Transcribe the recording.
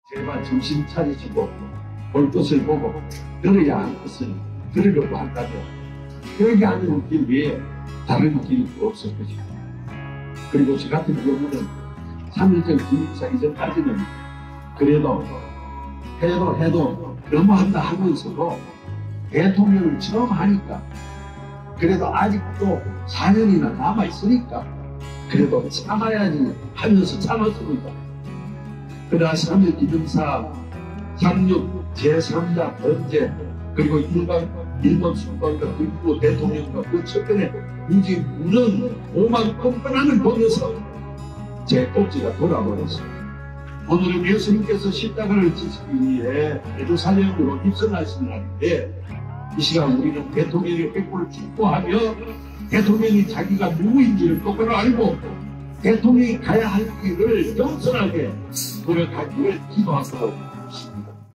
제발 정신 차리시고 볼 것을 보고 들어야 할 것을 들으려고 한다면 여기 하는 길 외에 다른 길이 없을 것입니다. 그리고 저 같은 경우는 3.1절 기획하기 전까지는 그래도 해도 너무한다 하면서도 대통령을 처음 하니까 그래도 아직도 4년이나 남아있으니까 그래도 참아야지 하면서 참았습니다. 그러나 3.1 기념사 상륙 제3자 범죄 그리고 일본 수반과 그리고 대통령과 그 첫번에 굳이 무는 오만 뻔뻔함을 보면서 제 꼭지가 돌아버렸습니다. 오늘은 예수님께서 십자가를 지시기 위해 예루살렘으로 입성하시는 날인데 이 시간 우리는 대통령의 백골을 축복하며 대통령이 자기가 누구인지를 똑바로 알고 대통령이 가야 할 길을 겸손하게 노력하기를 기도하고 있습니다.